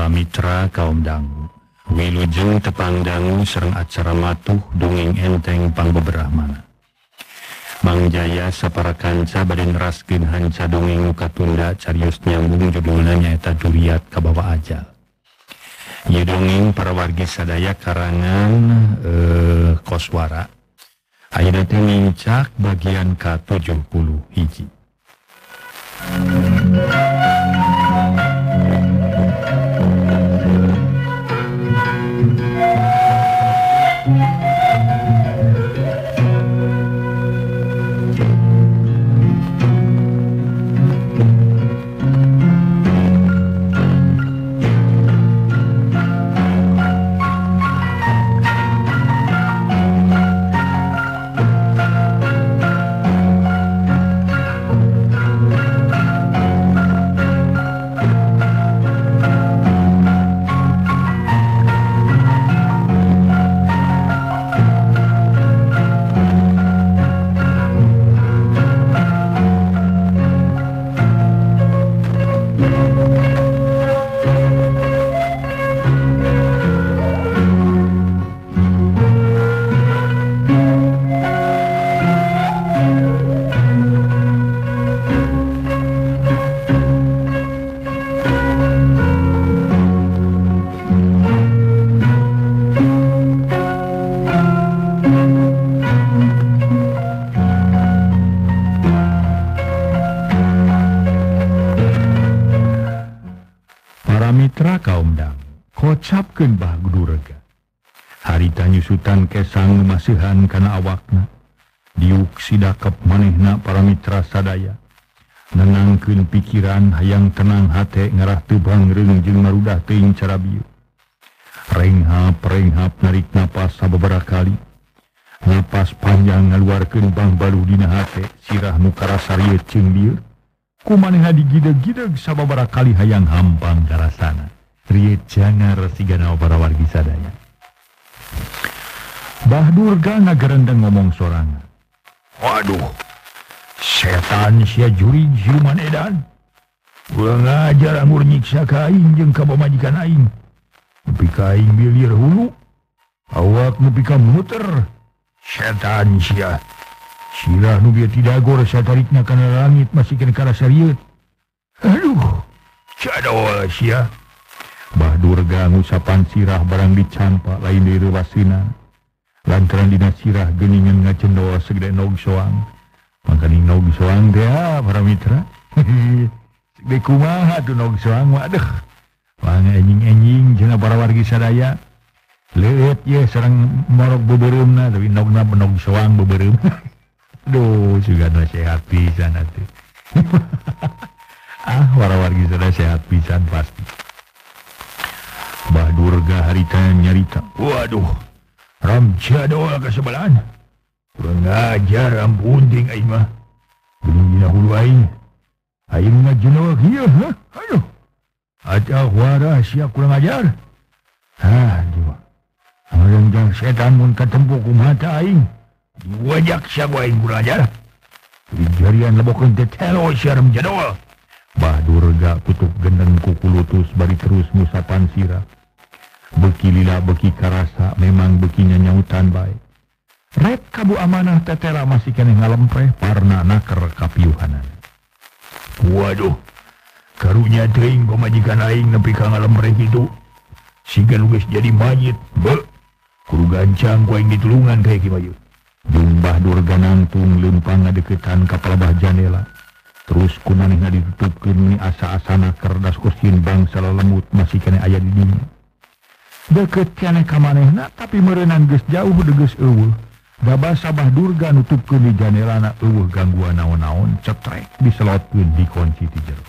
Para mitra kaum dangu, wilujeng tepang dangu sereng acara matuh dongeng enteng pangbeberahmana. Mang Jaya sapara kanca bade neraskeun hanca dongeng katunda carios nyambung judulna nyaeta Duriat Kabawa Ajal. Ieu dongeng para wargi sadaya karangan Koswara. Ayeuna teh mincak bagian ka-71. Mitra kaum dang, kocapkeun bah Gudurega. Harita nyusutan kesang masihan kana awakna. Diuk sidakep manehna para mitra sadaya. Nenangkeun pikiran hayang tenang hate ngarah teu bangreung jeung marudah teuing cara bieu. Renghap narik napas sababaraha kali. Napas panjang ngaluarkeun bang baluh dina hate sirah nu karasa rieu ceung lieur. Kumanehna digideg-gideg sababaraha kali hayang hampang karasana. Rieu jangar sigana para wargi sadaya. Bah Durga ngagerendeng ngomong sorangan. Waduh, setan sia jurig siuman edan. Ulah ngajar anggur nyiksa ka aing jeung ka pamajikan aing. Nepi ka aing bilieur hulu, awak nepi ka muter. Setan sia. Sirah nu bieu tidagor satarikna kana langit masih kena karasa rieut. Aduh, cadoa sia. Bah Durga ngusapan sirah barang dicampa lain deui reuwasina. Lantaran dina sirah geuningan ngacendoa segede nog soang. Mangkani nog soang teh para mitra. Segede kumaha tuh nog soang mah aduh. Wang enjing-enjing cenah para wargi sadaya. Leueut ye sareng morog beubereumna tapi nogna nog soang beubereum. Duh, sugana sehat pisan atuh. Para wargi sadaya sehat pisan pasti. Bah Durga harita nyarita. Waduh, ramja doa ka sebelahan. Kurang ngajar ampunting aing mah. Geuning dina hulu aing. Aing ngajeuneuh kieu, hah? Aduh. Acah wara sia kurang ajar. Aduh. Aranjang setan mun katempo kumaha teh aing. Diwajak sia ku aing kurang ajar. Jarian lebokeun teh telo sia ramja doa. Bah Durga kutuk gendeng ku kulutus bari terus ngusapan sirah. Beki lila beki karasa memang beki nyanyautan bae. Rep kabu amanah tetela masih keneh ngalempreh parna naker kapiuhanan. Waduh, karunya teuing pamajikan aing nepi ka ngalempreh kitu. Siga nu geus jadi mayit, kudu gancang ku aing ditulungan kae kieu mah. Jumbah Durga nangtung leumpang ngadeuketan ka palebah jandela. Terus kumanehna ditutupkeun ni asa-asana kerdas kursin bangsa lelemut masih keneh aya di dinya. Deket keneh ka manehna tapi meureunan geus jauh geus eueuh. Babasa Bah Durga nutupkeun di jandelana eueuh gangguan naon-naon cetrek diselotkeun di kunci ti jero.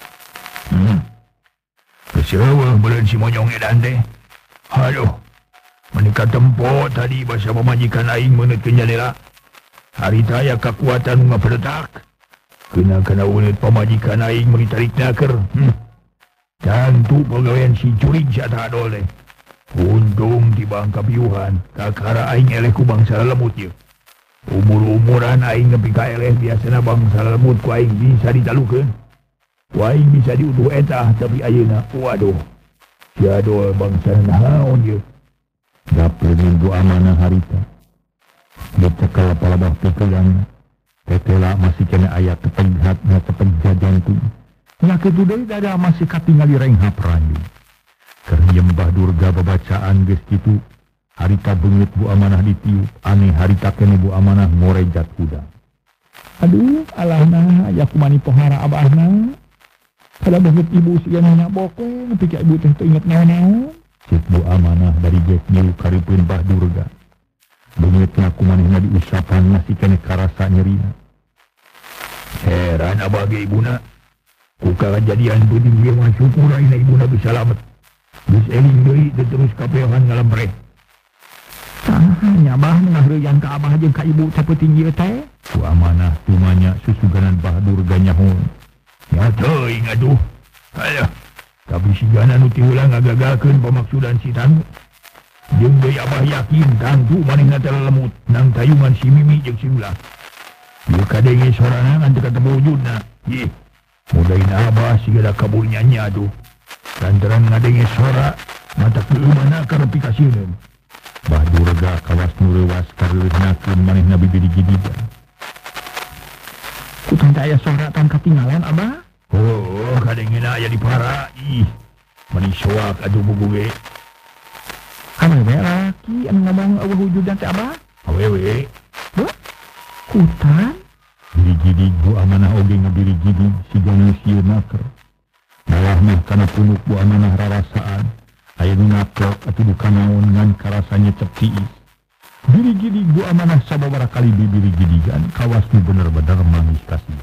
Geus eueuh beureun si monyong edan teh. Aduh. Menika tempo tadi basa pamajikan aing meunetkeun jandela. Harita aya kakuatan nu ngaperetak. Kena ulit pamajikan aing menitarik naker. Tentu pegawaian si curig jatah dole. Untung di bangka biuhan, kakara aing eleh ku bangsa lemut ye. Umur-umuran aing nepi ka eleh biasana bangsa lemut ku aing bisa ditalukeun. Ku aing bisa diutuh etah tapi ayeuna waduh. Jadol bangsa naon ye. Dapeureun Bu Amanah harita. Dicekel palabah pikiran. Tetela masih kena aya kepenhatna kepenjat jantung. Nya kitu deui dada masih katingali renghap ranjing. Keur Mbah Durga babacaan geus kitu, harita beungeut Bu Amanah ditiup, aneh harita kene Bu Amanah ngorejat udang. Aduh, alahna aya kumani pohara abahna. Kada beungeut ibu siga nanya bokwe, nepi ka ibu teh teu inget naon-naon. Cik Bu Amanah dari geus nyiu karipun Mbah Durga. Beungeutna kumanehna diusapan masih kene karasa nyerina. Heran abah ge ibuna. Ku kajadian beuting ieu mah syukur ayeuna ibuna bisa selamat. Geus eling deui teu terus kapeohan ngalemreh. Nya bah ngahreuyan ka abah jeung ka ibu teh peuting ieu teh. Bu Amanah tumanya susuganan Mbah Durga nyahoon. Ya teuing atuh. Aya. Tapi sigana nu ti heula ngagagalkeun pamaksudan si Tanu. Jeung deui abah yakin tangtu manehna teh lemut nang tayungan si Mimi jeung si Ulah. Ieu kadenge sorana ngan teu ketemu wujudna. Ih. Mudahin abah sigala kabur nyanyi atuh. Lantaran ngadenge sora mata keumana karepi kasieun. Mbah Durga kawas nu reuwas kareureunnakeun manehna bibiri gidigan. Kutung teh aya sora tan katinggalan abah? Oh, kadengena aya di para. Ih. Mani soak atuh buku ge. Awewe laki anu ngomong eueuh wujudan teh abah? Awewe. Heuh? Kutan? Gidi-gidi Bu Amanah oge ngabiri-gidi siga nu sieun naker. Malah mah kana punuk Bu Amanah rarasaan. Aya nu naklok atuh duka naon ngan karasanya cep tiis. Biri-gidi Bu Amanah sababaraha kali bibiri-gidigan kawas nu bener-bener manis kasih.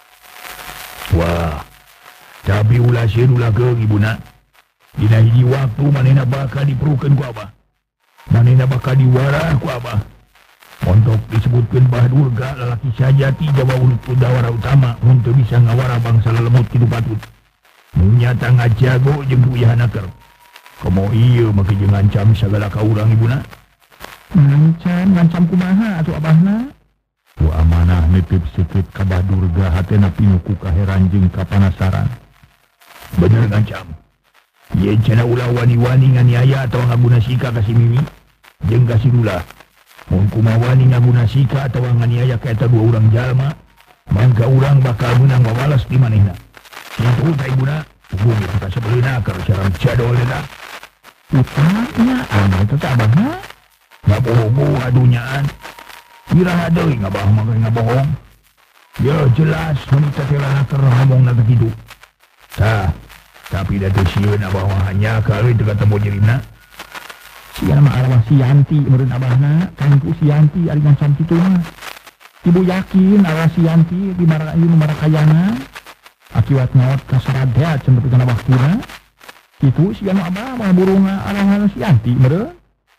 Wah. Tapi ulah sieun ulah geung ibuna. Dina hiji waktu manehna bakal diperukeun ku abah. Manehna bakal diwara ku abah. Untuk disebutkeun Mbah Durga lalaki sajati Jawa Ulut Pundawara utama untuk bisa ngawara bangsa lelemut kitu patut. Nu nyata ngajago jeung uyahna keur. Komo ieu make jeung ngancam sagala ka urang ibuna. Ngancam kumaha atuh abahna? Bu Amanah nitip sikit ka Mbah Durga hatena pinuh ku kaheran jeung kapanasaran. Bener ngancam. Ieu cenah ulah wani-wani nganiaya atawa ngaguna sika ka si Mimi jeung ka si Ulah. Mun kumaha wani ngaguna sika atawa nganiaya ka eta dua urang jalma, mangka urang bakal meunang wawalas di manehna. Kitu teh ibuna, bumi ka sabeulina keur sareng jadol eta. Utangnya anu eta teh abahna? Ngabohong adunyaan. Iraha deui ngabah mah ngabohong. Ya jelas mun teh lana keur ngomongna kitu. Tah, tapi da teu sieun abah mah hanya kali teu ketemu jirina. Siana mah arwah si Yanti meureun abahna, kangku si Yanti ari ngancam kitu mah. Ibu yakin arwah si Yanti di marakayana akibat ngaot kasaradea cenah teu kana waktuna. Kitu siana abah mah burung arwah si Yanti meureun.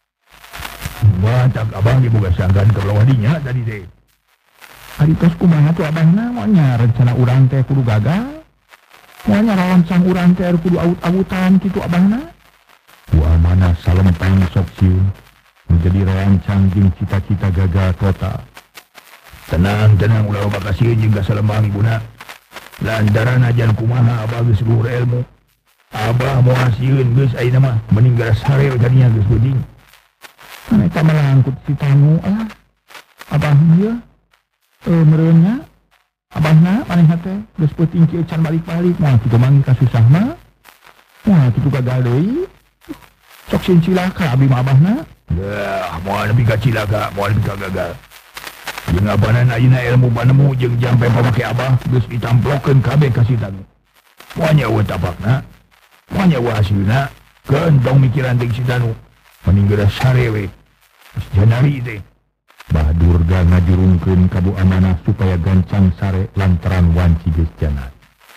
Wah, tak abah ge boga sanggan keur lawah dinya tadi teh. Ari tos kumaha tuh abahna monya rencana urang teh kudu gagal. Monya rancang urang teh kudu aut-autan kitu abahna. Bu Amanah salempang sok sieun menjadi rancang jeung cita-cita gagal total. Tenang ulah bakal sieun jeung kasalembang ibuna. Lantaran ajan kumaha abah geus luhur ilmu. Abah moal sieun geus ayeuna mah mending gara sare jadinya geus beuding. Kan eta melangkut si Tanu lah. Abah ieu meureunnya abahna manehna teh geus peuting kieu can balik-balik moal kitu manggi kasusah mah. Moal kitu gagal deui. Sok sieun cilaka abdi mah abahna. Yah, moal nepi ka cilaka, moal nepi ka gagal. Jeung abanan ayeuna ilmu panemu jeung jampe pamake abah geus ditamplokeun kabeh ka si Tanu. Moal nyawa tapakna, moal nyawa hasilna, keun tong mikiran teh si Tanu. Mending geura sare we. Geus janari teh. Mbah Durga ngajurungkeun ka Bu Amanah supaya gancang sare lantaran wanci geus janari.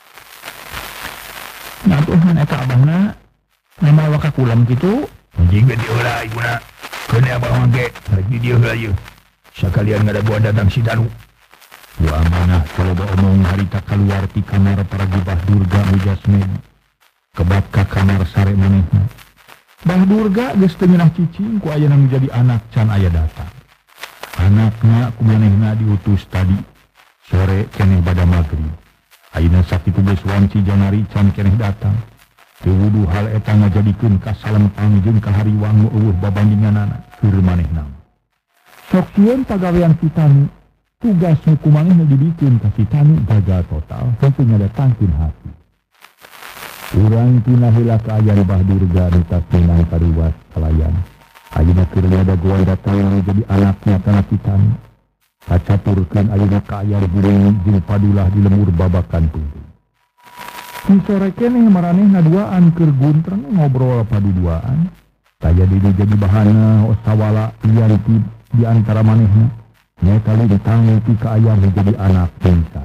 Ngatuhan eta abahna nama wakakulam gitu. Anjing ge dieulah ibuna. Keun abah mah ge rek di dieu heula ieu. Sakalian ngadaguan datang si Tanu. Bu Amanah coba omong harita keluar ti kamar paragi Mbah Durga Mujasmedi. Kebab ka kamar sare manehna. Mbah Durga geus teu ngeunah cicing ku ayeuna menjadi anak can aya datang. Anakna ku manehna diutus tadi sore keneh bada magrib. Ayeuna sakitu geus wanci janari can keneh datang. Tewudu hal eta ngajadikeun kasalempang jeung kahariwang nu eueuh babandinganana keur manehna. Sok sieun pagawean Kitanu, tugas nu kumaneh nu dibikeun ka Kitanu gagal total, henteu ngadatangkeun hati. Urang tina heula ka aya Bah Durga nu tas menang karuwas kalayan. Ayeuna keur ada goa datang jadi anaknya kana Kitanu. Kacaturkeun ayeuna ka aya Bureni jeung Padulah di lemur babakan tungtung. Di sore keneh maranehna duaan keur guntreng ngobrol paduduaan. Kaya diri jadi bahana osawala lian di antara manehna. Nyaeta lintang ti ka aya jadi anak pingsan.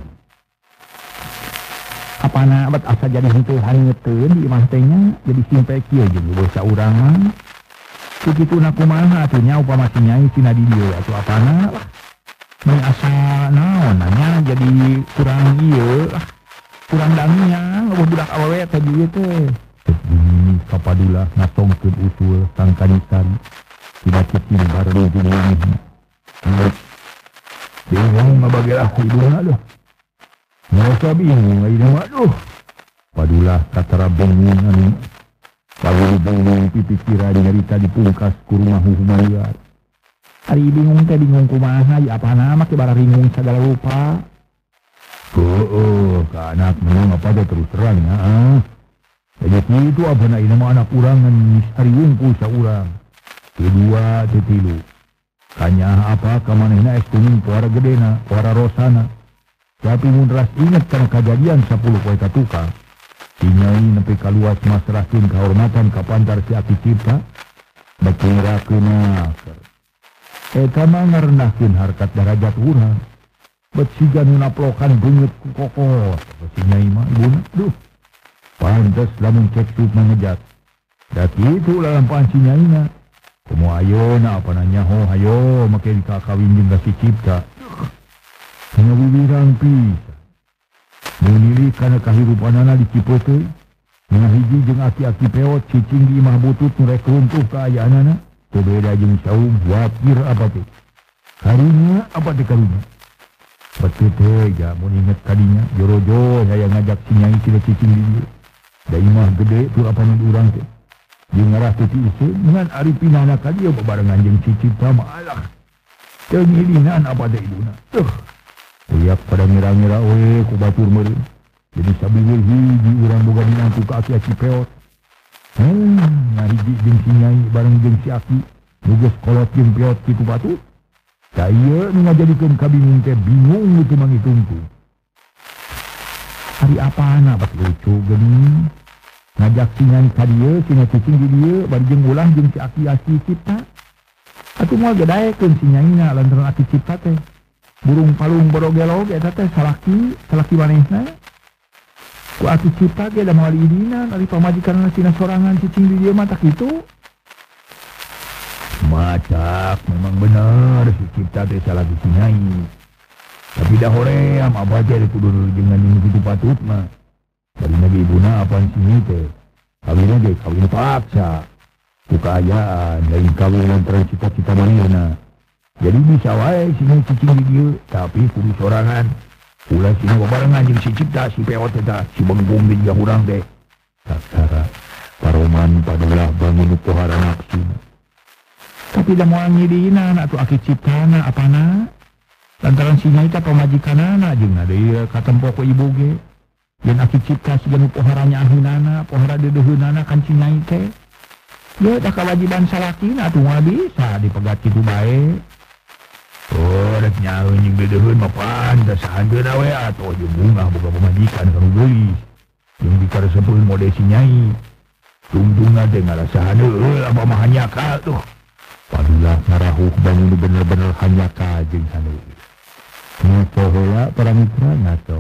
Apana abad asa jadi henteu hangeteun di imah teh nya jadi simpe kieu jeung dosa urang mah. Kikituna kumaha atuh nya upama si nyai tina di dieu atuh apana lah. Mun asa naon nya jadi kurang ieu lah. Kurang daminya eueuh budak awewe teh dieu teh. Ini Padulah ngasongkeun usul Sang Kanisari. Tidak kecil baru di dunia. Bingung ngabagelah hidungna doh. Ngerasa bingung ayeuna mah aduh. Padulah katara bingung anu Padulah bingung pipikiran nyarita dipungkas ku rumah hukuman liar. Ari bingung teh bingung kumaha ya apana mah ke bararingung sagala rupa. Ka anak menang apa aja terus terang ya. Jadi itu abana ini mah anak urang ngan hari wungku saurang. Kedua tetilu. Kanya apa ka manehna es kuning puara gedena, puara rosana. Tapi mun ras inget kana kejadian 10 poe tukang. Si nyai nepi kaluas masrahkeun kahormatan ka pantar si Aki Cipta. Bakirakeun akar. Eta mah ngarendahkeun harkat darajat urang. Bet siga nu naplokan beungeut ku kokos. Si nyai mah ibuna, duh. Pantes lamun cek sup mangejat. Da kitu lalampan si nyaina. Komo ayeuna apa nanya ho hayo make dikakawin jeung si Cipta. Kana bibirang pisan. Munili kana kahirupanana di Cipeuteuy. Mina hiji jeung aki-aki peot cicing di imah butut nu rek runtuh kaayaanana. Teu beda jeung saung wapir apa teh. Karunya apa teh karunya? Betul teh ja mun inget kadinya joro-joro saya ngajak si nyai tina cicing di dieu. Da imah gede tu apa nu urang teh. Jeung ngarah teh ti ieu ngan aripinana ka dieu bebarengan jeung si Cipta mah alah. Teu ngilinan apa teh ibuna. Teuh. Tiap pada ngira-ngira we ku batur meureun. Jadi sabeueur hiji urang boga dinantu ka aki-aki peot. Ngahiji jeung si nyai bareng jeung si Aki. Geus kolot jeung peot kitu batur. Da ieu nu ngajadikeun kabingung teh bingung teu mangitungtung. Ari apana bat lucu geuning. Ngajak si nyai ka dieu, si cicing di dieu bari jeung ulah jeung si Aki Cipta. Atuh moal gadaekeun si nyaina lantaran Aki Cipta teh. Burung palung borogelo eta teh salaki manehna. Ku Aki Cipta ge da moal idinan ari pamajikanna tina sorangan cicing di dieu mah tak kitu. Macak memang benar si Cipta teh salah si nyai. Tapi dah hoream abah teh kudu dengan ini kitu patut mah. Dari nage ibuna apaan si nyai teh. Kawinna ge kawin paksa. Ku kaayaan lain kawin lantaran cita-cita manehna. Jadi bisa wae si nyai cicing di dieu tapi kudu sorangan. Ulah sini barengan jeung si Cipta si peot eta si benggung di dieu urang teh. Saksara paroman Padulah bangun pohara nafsuna. Tapi da moal ngidinan atuh Aki Ciptana apana? Lantaran si nyai teh pamajikanana jeung deui katempo ku ibu ge. Yen Aki Cipta siga nu pohara nyaahunana, pohara dedeuheunana kan si nyai teh. Ye da kawajiban salakina atuh moal bisa dipegat kitu bae. Oh, rek nyaeun jeung dedeuheun mah pantes sahandeuna we atuh jeung bunga boga pamajikan kanu geulis. Jeung dikareseupeun mode si nyai. Tungtungna teh ngarasahan heueuh apa mah hanyaka tuh. Padulah ngarahuh bangun bener-bener hanyaka jeung saneui. Ngaco heula para mitra ngaco.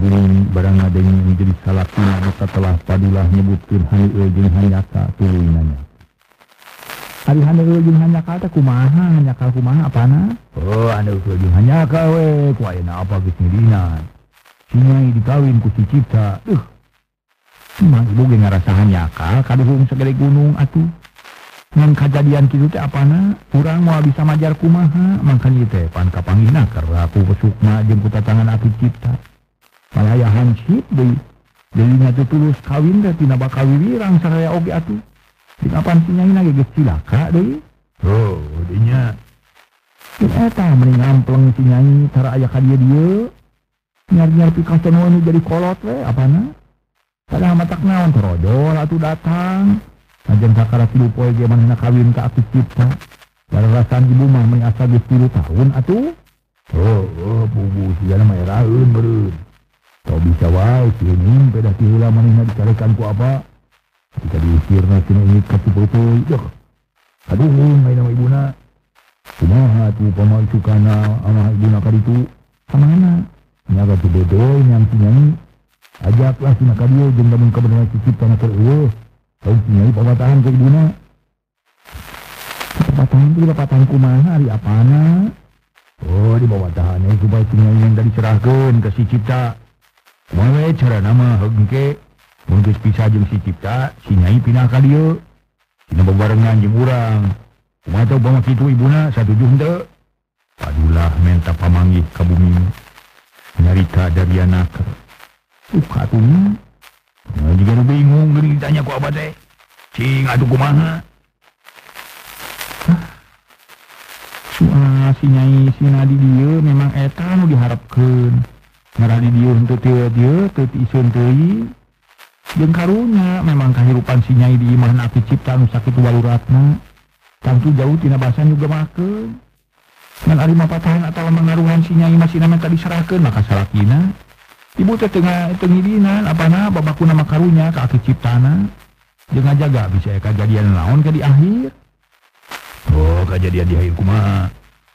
bumi barang adanya menjadi salah pina setelah Padulah nyebutkeun Handeueul jeung Hanyaka tuluy nanya. Ari Handeueul jeung Hanyaka teh kumaha? Hanyaka kumaha apana? Oh, Handeueul jeung Hanyaka we, ku ayeuna apa geus ngidina. Si Nyai dikawin ku si Cipta. Mah ibu ge ngarasa Hanyaka kaduhung sagede gunung atuh. Ngan kajadian kitu teh apana? Urang moal bisa majar kumaha? Mangkan ieu teh pan kapanggihna karena aku besukna jeung ku tatangan Aki Cipta. Malaya hansip deui. Deui teh tulus kawin teh tina bakal wiwirang saraya oge atuh. Dina pan si Nyai na geus cilaka deui. Oh, dinya. Eta mending ngampleng si Nyai tara aya ka dieu. Nyar-nyar pikason nu jadi kolot we apana? Padahal matak naon terojol atuh datang. Ajan sakara 3 poe ge manehna kawin ka Aki Cipta. Bararasan ibu mah meni asa geus 3 tahun atuh. Oh, bubu sigana mah eraeun beureun. Tau bisa wae si Ening beda ti heula manehna dicarekan ku apa? Ketika diusirna cenah inget ka Cipotoy. Aduh, main sama ibuna. Kumaha tuh pamain sukana sama ibuna ka ditu? Kamana? Nyaga tu Dodoy yang si Nyai. Ajaklah si maka dia jeung lamun kabeneran si Cipta na keur eueuh. Tau si Nyai pawatahan ke ibuna. Pawatahan kumaha ari apana? Oh, di pawatahan supaya si Nyai yang tadi serahkeun ke si Cipta. Kumaha we carana mah hengke mun geus pisah jeung si Cipta, si Nyai pindah ka dieu. Dina bebarengan jeung urang. Kumaha tau bama kitu ibuna satuju henteu? Padulah menta pamanggih ka bumi. Nyarita dari anak. Katunya. Nah, juga lu bingung geuning ditanya ku abah teh. Cing atuh kumaha? Si Nyai sina di dieu memang eta nu diharapkeun. Ngara di dieu henteu teu teu isieun teuing. Jeung karunya memang kahirupan si Nyai di imahna Aki Cipta nu sakitu waluratna. Tangtu jauh tina basan juga makeun. Ngan ari mapatahan atawa mangaruhan si Nyai masih nama tadi serahkeun maka salakina. Ibu teh tengah ngidinan apana babakuna makarunya ka Aki Ciptana. Jeung ngajaga bisa kajadian naon ke di akhir. Oh, kejadian di akhir kumaha?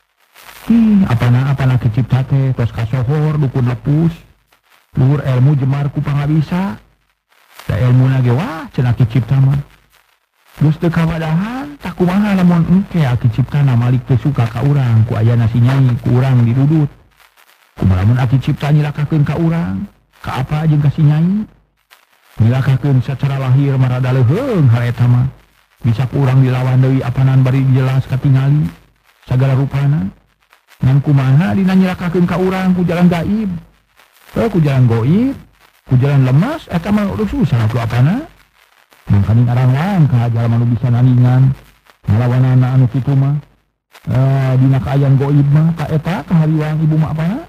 Apana Aki Cipta teh tos kasohor dukun lepus. Luhur ilmu jemar ku pangabisa. Da ilmuna ge wah cenah Aki Cipta mah. Geus teu kawadahan tak kumaha lamun engke Aki Ciptana malik teu suka ka urang ku ayana si Nyai ku urang didudut. Kumaha lamun Aki Cipta nyilakakeun ka urang, ka apa jeung ka si Nyai? Nyilakakeun secara lahir marada leuheung hal eta mah. Bisa ku urang dilawan deui apanan bari dijelas katingali sagala rupana. Ngan kumaha dina nyilakakeun ka urang ku jalan gaib? Ku jalan goib, ku jalan lemas eta mah udah susah ku apana? Mangkaning arang langka jalma nu bisa naningan ngalawanana anu kitu mah. Dina kaayaan goib mah ka eta kahariwang ibu mah apana?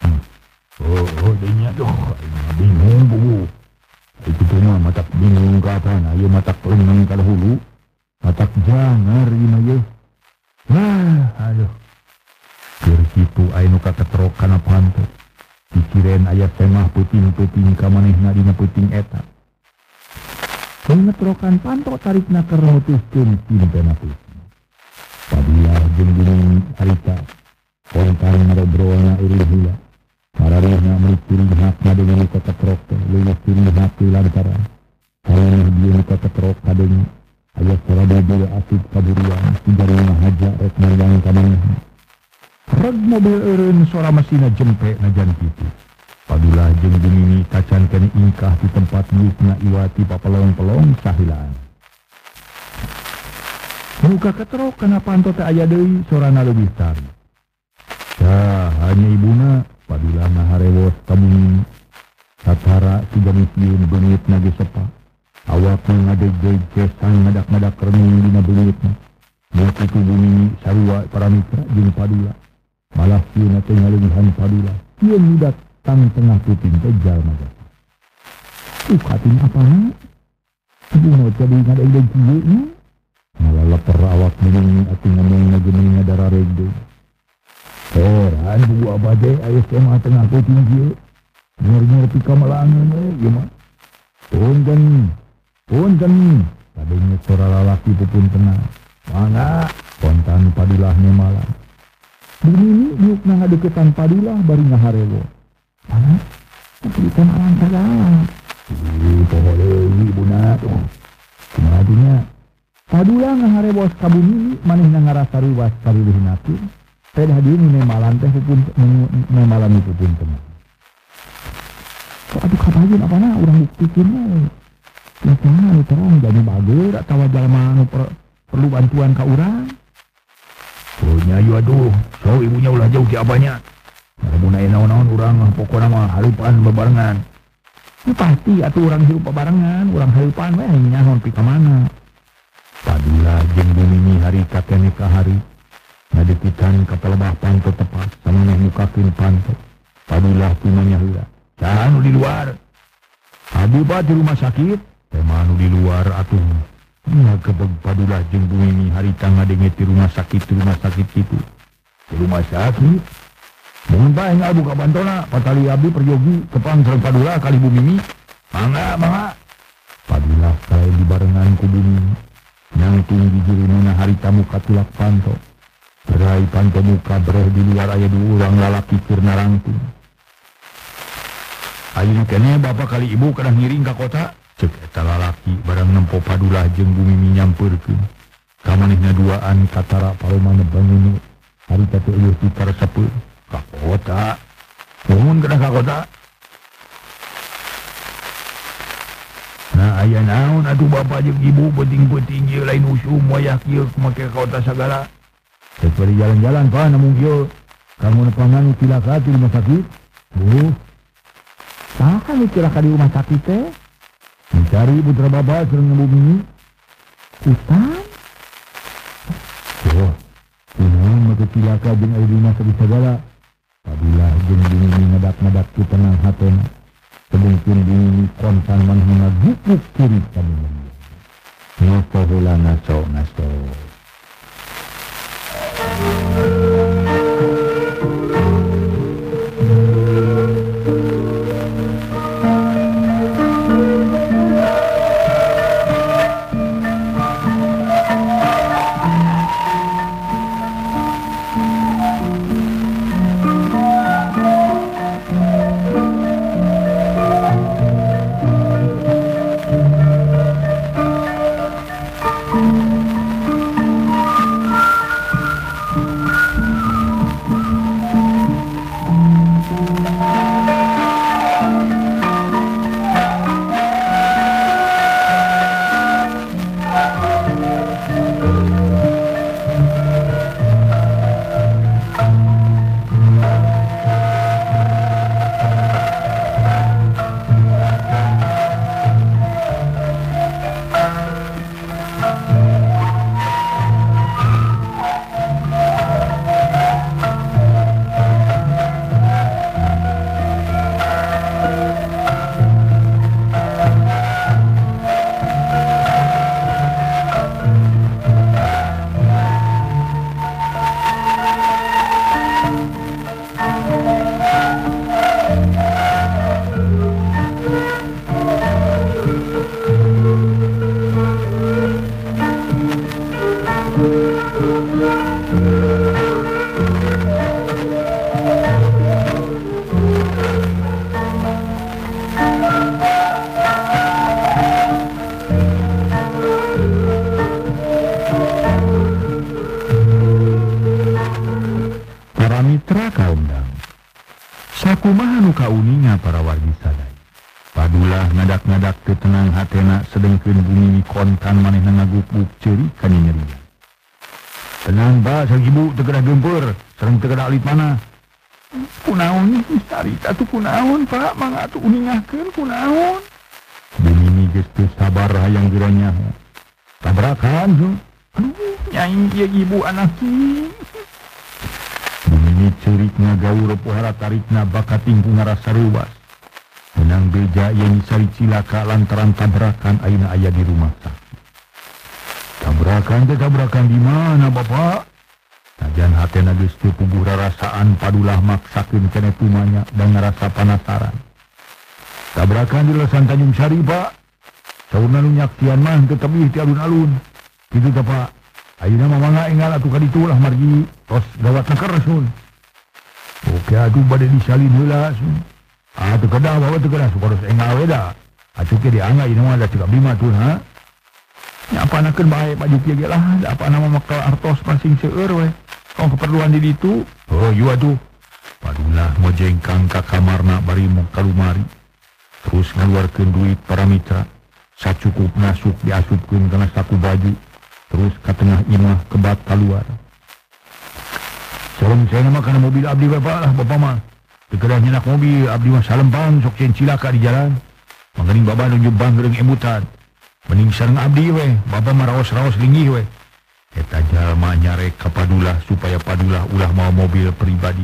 Oh, dinya doh, bingung bubu. Itu tuh mah matak bingung ka apana, ieu matak leungeun ka dahulu. Matak jangar dina ieu. Aduh. Keur kitu aya nu kaketrok kana panto. Pikiran aya temah peuting-peuting ka manehna dina peuting eta. Pengetrokan panto tarikna keur nutuskeun tintena peuting. Padulah jeung gunung harita. Kontan ngobrolna iri heula. Mararihna menikiri hakna dengan luka ketrok luka kiri hati lantaran karena dia luka ketrok kadang ayat serada bila asib kaburian sinjarina haja rek nayang kamanehna reg mobil eureun sora masina jempe najan kitu. Padulah jeung bumi tacan kene ingkah di tempat milikna iwati papelong-pelong sahilaan. Luka ketrok kana panto teh aya deui sorana leuwih tari. Hanya ibuna Padulah ngaharewos kabumi satara 3 misiun beungeut nage sepa. Awakna ngadeg-deg kesang ngadak-ngadak rening dina beungeutna. Moal kitu bumi sarua para mitra jeung Padulah. Malah sieuna teh ngaleunghan Padulah. Ieu nu datang tengah peuting teh jalma jasa. Kating apana? Ibu mau jadi ngadeg-deg kieu nya. Malah lapar awak mening atuh ngomongna geuning ngadarareg deui. Heran buku abade ayah kemah tengah peuting kieu. Nyer-nyer pika melangeun ieu mah. Punten. Kadenge sora lalaki pupun tenang. Mangga kontan Padulah malam. Bumi diukna ngadeukeutan Padulah bari ngaharewo. Mana? Kita malam segala. Poho deui ibuna tuh. Kumaha dunya? Padula ngaharebos ka bumi manehna ngarasa riwas karilihnakeun. Teh hadieu nemalan teh pupun nemalan itu pun teh. Aduh kabayeun apana urang biktikeun we. Ya cenah terang jadi bageur atawa jalma anu perlu bantuan ka urang. Oh nyayu aduh, so ibunya ulah jauh ti abanya. Mun aya naon-naon urang pokona mah hareupan bebarengan. Itu pasti atuh urang hirup bebarengan, urang hareupan we nyaho pi ka mana. Padula jeung bumi hari kakene ka hari. Ngadekitan ka pelebah panto tepat samaneh mukakeun panto. Padula timanya heula. Saha nu di luar? Abi ba di rumah sakit? Teh anu di luar atuh. Nya kebeg padula jeung bumi hari ngadenge ti rumah sakit kitu. Di rumah sakit? Mun bae ngabu ka bantona, patali abi peryogi kepang sareng padula kali bumi. Mangga. Padula kae dibarengan ku bumi. Nyangtung di jirina harita muka tulak panto. Berai panto muka bereh di luar aya dua urang lalaki keur narangtung. Ayeuna kene bapak kali ibu kadang ngiring ka kota. Cek eta lalaki barang nempo padula jeung bumi nyampeurkeun. Ka manehna duaan katara paromana bangun harita teh eueuh ditaresepeun ka kota. Mun kadang ka kota. Nah aya naon atuh bapak jeung ibu penting-penting ieu lain usum wayah kieu make ka kota sagala. Teu jalan-jalan pa namun kieu. Kamu nepangan cilaka di rumah sakit? Saha kan cilaka di rumah sakit teh? Mencari putra bapak sareng ibu Mimi. Utang? Oh, kunaon make cilaka jeung aya di rumah sakit sagala. Padahal jeung Mimi ngadak-ngadak ku tenang hatena. Sebungkun Mimi kontan manehna gupuk kiri kami. Ngopo heula ngaso. Sakumaha nu kauninga para wargi sadaya. Padulah ngadak-ngadak teu tenang hatena sedengkeun bumi kontan manehna ngagupuk ceuri kana nyerian. Tenang ba sareng ibu teu kedah geumpeur, sareng teu kedah alit mana. Kunaon ieu sarita tuh kunaon Pak, mangga atuh uningakeun kunaon. Bumi geus teu sabar hayang geura nyaho. Tabrakan jo. Aduh, nyai ieu ibu anak ieu. Bumi cerik ngagaur pohara tarikna bakat tingku ngarasa reuwas. Menang beja yang sari cilaka lantaran tabrakan ayeuna aya di rumah sakit. Tabrakan di mana Bapak? Najan hatena geus teu puguh rarasaan padulah maksakeun keneh tumanya dan ngarasa panasaran. Tabrakan di lesan Tanjung Sari Pak. Saurna nu nyaksian mah teu tebih ti alun-alun. Kitu teh Pak. Ayeuna mah mangga enggal atuh ka ditu lah margi tos gawatna keresun. Oke atuh bade disalin heula sun. Teu kedah bawa teu kedah supados engawe dah. Atuh ke diangga ieu mah da cegap lima tuh ha. Nya apanakeun bae Pak Juki ge lah, da apa nama makal artos pancing seueur we. Kong keperluan di ditu. Oh ieu atuh. Padulah mojengkang ka kamarna bari mo kalumari. Terus ngaluarkeun duit para mitra. Sacukupna sok diasupkeun kana saku baju. Terus ka tengah imah kebat kaluar. Salam saya nama kana mobil abdi bapak lah bapak mah. Teu kedah nyenak mobil abdi mah salempang sok cen cilaka di jalan. Mangeuning baba nunjuk bangreung emutan. Mending sareng abdi we, baba mah raos-raos linggih we. Eta jalma nyarek ka Padulah supaya Padulah ulah mawa mobil pribadi.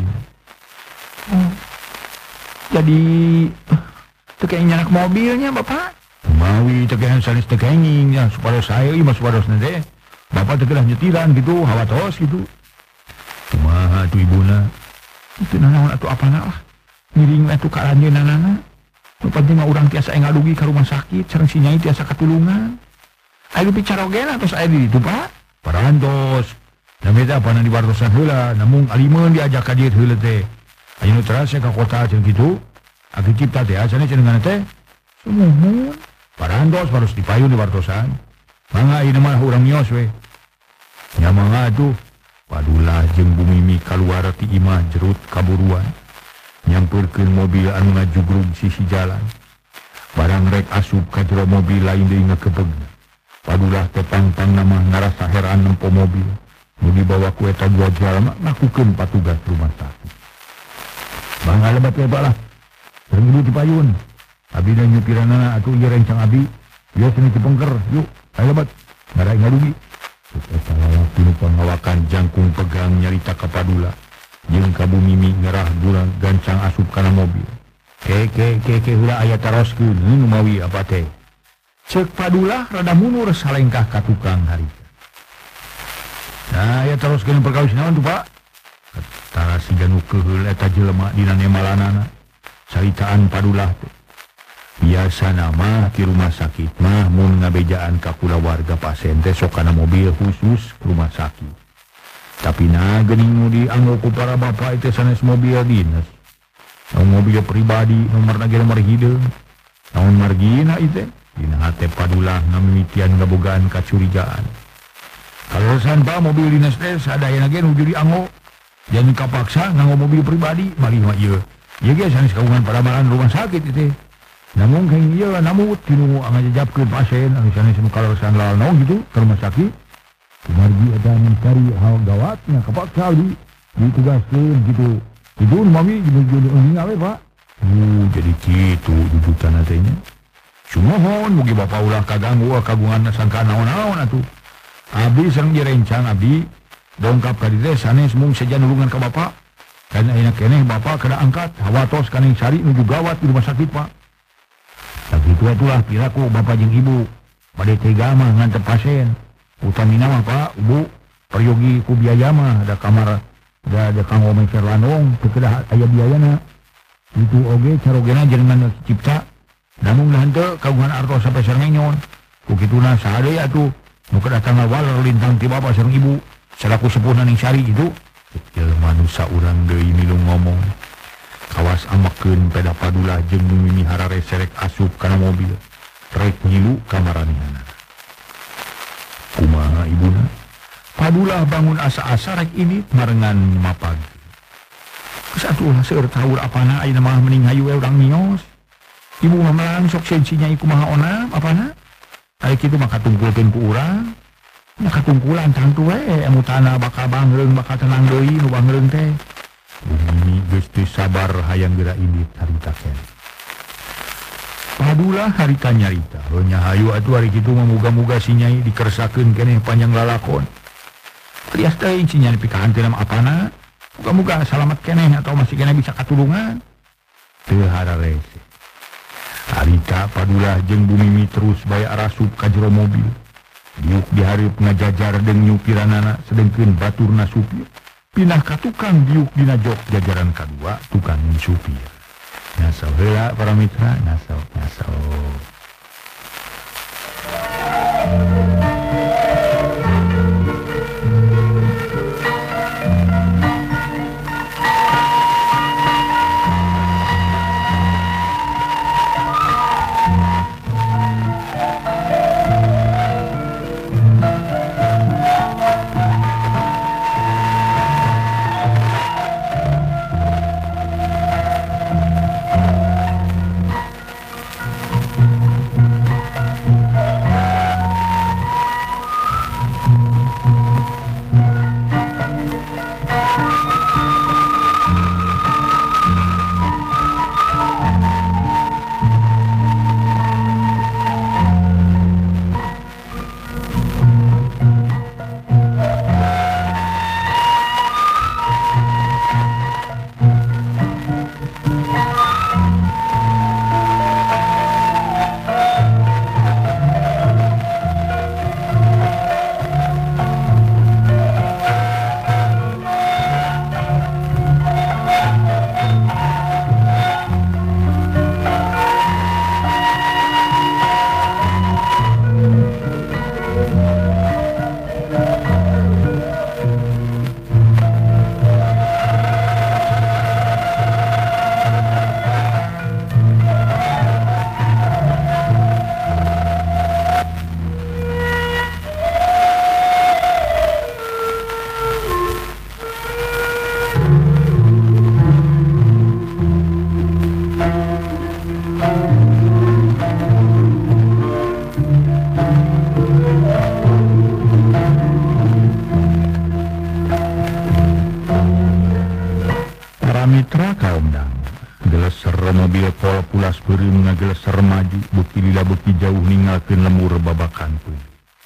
Jadi teu kayak nyanak mobilnya bapak. Mawi teu kayak sanes teu kenging ya supados saya ieu mah supados teh. Bapak teu kedah nyetiran gitu, hawatos gitu. Kumaha atuh ibuna? Itu nanaon atuh apana lah. Miring atuh ka lanjeunanana. Nu penting mah urang tiasa ngadugi ka rumah sakit sareng si Nyai tiasa katulungan. Aya bicara ogeuna tos aya di ditu Pak. Parantos. Nami teh apana di wartosan heula, namun alimeun diajak ka dieu heula teh. Aya nu terasa ka kota cenah kitu. Agi cipta teh asana cenah ngana teh. Sumuhun. Parantos harus dipayun di wartosan. Mangga ieu mah urang mios we. Nya mangga atuh. Padulah jeung Bu Mimi kaluar ti imah jerut kaburuan. Nyamperkeun mobil anu ngajugrug sisi jalan. Barang rek asup ka jero mobil lain deui ngakebeg. Padulah teh pang-pang nama ngarasa heran nempo mobil. Nu dibawa ku eta dua jalma ngakukeun patugas rumah sakit. Mangga lebat we lah. Sering ibu dipayun. Abi dan nyupiranana atuh ieu rencang abi. Ieu seni cipengker. Yuk, ayo lebat. Ngarai ngadugi. Eta lalaki nu pangawakan jangkung pegang nyarita ka Padulah. Jeung ka Bu Mimi ngerah gurang gancang asup kana mobil. Ke heula aya taroskeun nu mawi apa teh. Ceuk Padulah rada mundur salengkah ka tukang harita. Nah, aya taroskeun perkawis naon tuh Pak? Tara siga nu keheul eta jelema dina nemalanana. Caritaan Padulah teh. Biasa nama di rumah sakit mah mun ngabejaan ka kulawarga pasien teh sok kana mobil khusus rumah sakit. Tapi nah geuning nu dianggo ku para bapak teh sanes mobil dinas. Mobil pribadi nomorna ge nomor hideung. Naon margina ieu teh? Dina hate Padulah ngamimitian ngabogaan kacurigaan. Kalosan Pak mobil dinas teh sadayana ge nuju dianggo. Jangan kapaksa nganggo mobil pribadi malih mah ieu. Ieu ge sanes kagungan paramalan rumah sakit ieu teh. Namun kayak iya namut tinu ngajajabkeun pasien anu sanes nu kalarosan lalnaon gitu ke rumah sakit. Kumargi eta mencari hal gawatnya kapaksa ditugaskeun gitu. Itu mami jeung awe Pak. Jadi kitu dudukan teh nya. Sumohon mugi Bapak ulah kaganggu kagungan sangka naon-naon atuh. Abdi sareng direncang abdi dongkap ka dieu sanes mung saja nulungan ka Bapak. Karena ayeuna keneh Bapak kada angkat hawatos kaning sari nuju gawat di rumah sakit Pak. Tapi itulah piraku bapak jeung ibu pada tega mah ngantep pasien. Utamina mah Pak, Ibu peryogi ku biaya mah ada kamar ada kanggo mecer lanong teu kedah aya biayana. Itu oge carogena jenengan cipta. Namun henteu kagungan artos sampai sareng nyon. Ku kituna saha deui atuh nu kedah tanggal waler lintang ti bapak sareng ibu salaku sepuhna ning sari gitu. Jelema nu saurang deui milu ngomong. Kawas amakeun peda Padulah jeung Nu Mimi harare serek asup kana mobil. Rek ngilu kamaranehana. Kumaha ibuna? Padulah bangun asa-asa rek ini marengan mapag. Geus atuh seueur taur apana ayeuna mah mending hayu we urang mios. Ibu mah melang sok sensinya kumaha onam apana? Ari kitu mah katungkulkeun ku urang. Nya katungkulan tangtu we emutana bakal bangreung bakal tenang deui nu bangreung teh. Bumi geus teu sabar hayang geura indit harita keneh. Padulah harita nyarita. Nya hayu atuh ari kitu mah muga-muga si Nyai dikersakeun keneh panjang lalakon. Prias teuing si Nyai pikahan teu nama apana. Muga-muga salamet keneh atau masih keneh bisa katulungan. Teu hararese. Harita Padulah jeung Bu Mimi terus baya arasup ka jero mobil. Diuk dihareup ngajajar deung nyupiranana sedengkeun baturna supir. Pindah ka tukang diuk dina jok jajaran kadua tukang supir. Nyasau heula para mitra, nyasau. lekol pulas beureum ngageleser maju beuki lila beuki jauh ninggalkeun lemur babakan pun.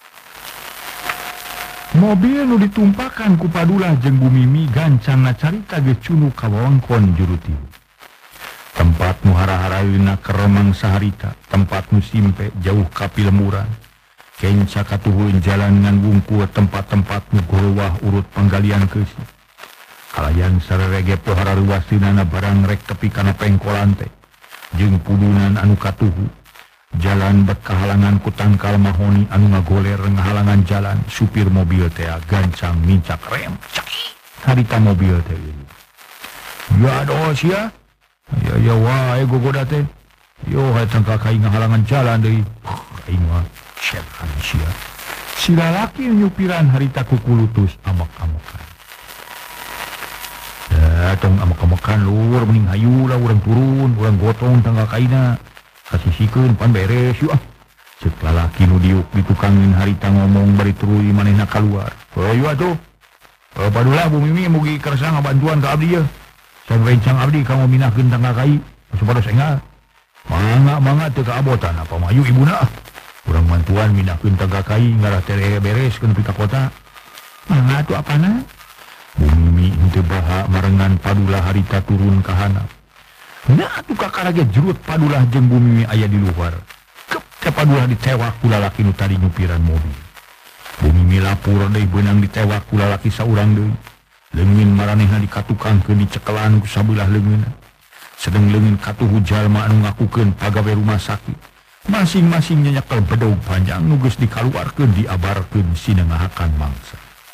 Mobil nu ditumpakan ku Padulah jeung Bu Mimi gancangna carita geus cunu ka wewengkon juru tilu. Tempat nu hara-haraeuna keremang saharita, tempat nu simpe jauh ka pilemuran. Kenca katuhun jalan ngan wungkul tempat-tempat nu golwah urut panggalian keusih. Kalayan sarerege pohara ruasinana barang rek tepi kana pengkolan teh. Jeung pudunan anu katuhu. Jalan berkehalangan ku tangkal mahoni anu ngagoler ngahalangan jalan. Supir mobil teh gancang mincak rem. Caki. Harita mobil teh. Ya doa sia. Ya wae gogoda teh. Yo hayang kakai ngahalangan jalan deui. Aing mah setan sia. Si lalaki nyupiran harita kukulutus amak-amakan. Tong amak-amakan lur mending hayu lah urang turun, urang gotong tangga kaina. Kasisikeun pan beres yuk ah. Ceuk lalaki nu diuk ditukangin harita ngomong bari tuluy manehna kaluar. Hayu atuh. Padulah Bu Mimi mugi kersa ngabantuan ka abdi ya. Sang rencang abdi kamu minahkeun tangga kai. Supados enggak. Mangga teu kaabotan apa mayu ibuna. Urang mantuan minahkeun tangga kai ngarah teh bereskeun pi ka kota. Mangga atuh apana? Bu Mimi henteu baha marengan Padulah harita turun ka handap. Nah atuh kakarage jerut Padulah jeung Bu Mimi aya di luar. Kep teh Padulah ditewak ku lalaki nu tadi nyupiran mobil. Bu Mimi lapur deui beunang ditewak ku lalaki saurang deui. Leungin maranehna dikatukankeun dicekelan ku sabelah leungeunna. Sedeng leungin katuhu jalma anu ngakukeun pagawe rumah sakit. Masing-masing nyekel bedog panjang nu geus dikaluarkeun diabarkeun sinengahakan mangsa.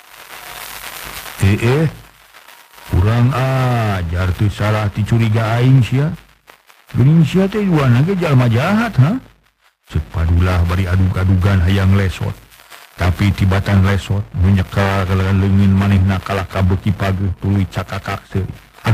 Urang ajar teu salah ti curiga aing sia. Geuning sia teh duana ge jalma jahat ha. Ceuk Padulah bari adug-adugan hayang lesot. Tapi tibatan lesot nu nyekel leungin manehna kalah kabeuki pageuh tuluy cakakak seuri.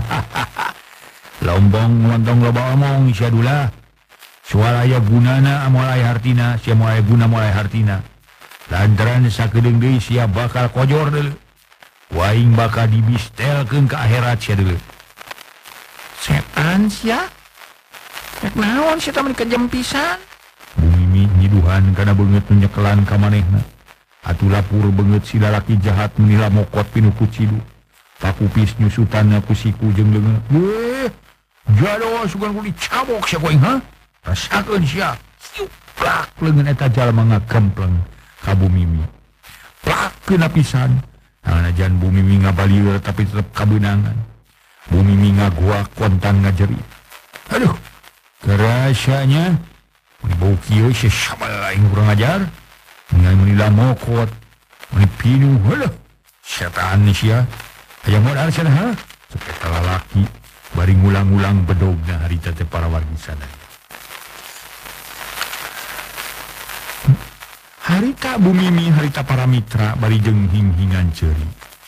Lombong lontong loba omong sia Dulah. Soal aya gunana moal aya hartina, sia moal aya guna moal aya hartina. Lantaran sakedeung deui sia bakal kojor deuleu. Waing bakal dibistelkeun ka akhirat sia deuleu. Setan sia. Rek naon sia teh kejem pisan. Bu Mimi nyiduhan kana beungeut nu nyekelan ka manehna. Atuh lapur beungeut si lalaki jahat menila mokot pinu kucidu. Pakupis nyusutanna ku siku jeung leungeun. Weh, jado sugan ku dicabok sia koing ha. Rasakeun sia. Plak leungeun eta jalma ngagempleng ka Bu Mimi. Plakkeun pisan. Anajan Bu Mimi ngabalieur tapi tetep kabeunangan. Bu Mimi ngaguak kontan ngajerit. Aduh, kerasanya bau kieu sia sabal aing kurang ajar. Ngan menila mokot, menipinu, halah, setan ni sia. Hayang modal sia ha? Sepeta lalaki, bari ngulang-ulang bedogna harita teh para wargi sadaya. Harita Bu Mimi, harita para mitra, bari jeung hing-hingan ceuri.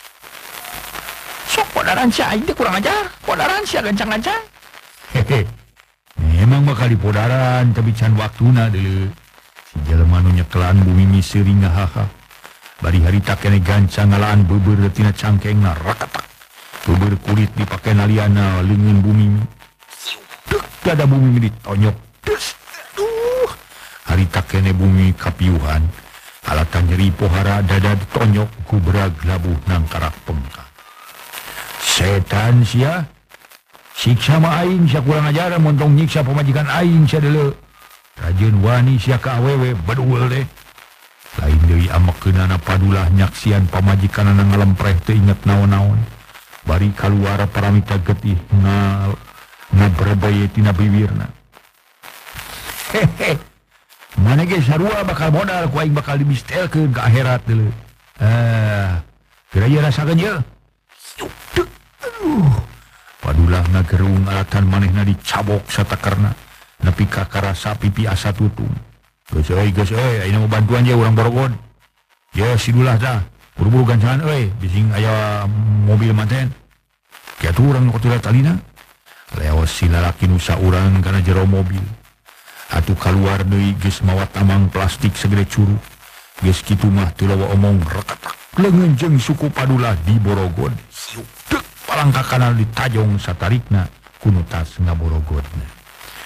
Sok podaran sia aing teh kurang ajar, podaran sia gancang-gancang. Hehe, memang bakal dipodaran, tapi can waktuna deuleu. Jelema nu nyekelan Bu Mimi seuring ngahaha. Bari harita kene gancang ngalaan beubeur tina cangkengna raketak. Beubeur kulit dipake naliana leungeun Bu Mimi. Dek dada Bu Mimi ditonyok. Des. Aduh. Harita kene Bu Mimi kapiuhan. Alatan nyeri pohara dada ditonyok ku berag labuh nang karak pengka. Setan sia. Siksa ma aing sia kurang ajar montong nyiksa pamajikan aing sia deuleu. Rajeun wani sia ka awewe baduel deh. Lain deui amekeunana Padulah nyaksian pamajikanana ngalempreh teu inget naon-naon. Bari kaluar paramita getih ngabrebeye tina bibirna. Hehe. Mana ge sarua bakal modal ku aing bakal dibistelkeun ka akhirat deuleu. Kira ieu rasakeun ieu. Aduh. Padulah ngagerung alatan manehna dicabok satakerna. Nepi ka karasa pipi asa tutung. Geus euy, ayeuna mau bantuan ya urang Borogod. Ya si Dulah tah, buru-buru gancangan euy, bising aya mobil manten. Kiatu urang nu kotura talina. Leos si lalaki nu saurang kana jero mobil. Atuh kaluar deui geus mawa tamang plastik segede curug. Geus kitu mah teu lawa omong reketak. Leungeun jeung suku Padulah di Borogod. Siuk deuk palangka kana ditajong satarikna ku nu tas ngaborogodna.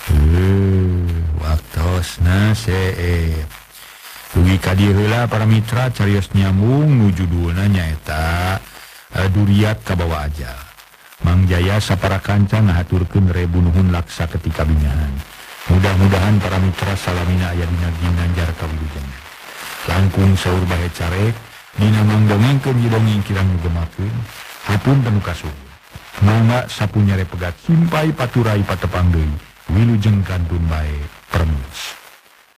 Waktosna dugi ka dieu heula para mitra carios nyambung nuju dueuna nyaeta duriat ka bawa aja. Mang Jaya sapara kanca ngahaturkeun rebu nuhun laksa ketika bingahan. Mudah-mudahan para mitra salamina aya dina ginanjar kawilujengan. Langkung saur bahe carek dina mangdongengkeun dongeng kirang ngegemakeun hapun tanu kasuhun. Mangga sapunya repegat simpai paturai patepang deui wilujeng kantun bae permus.